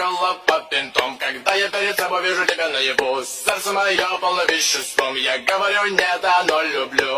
около под пинтом. Когда я перед собой вижу тебя наяву, сердце мое полно веществом. Я говорю, нет, оно люблю.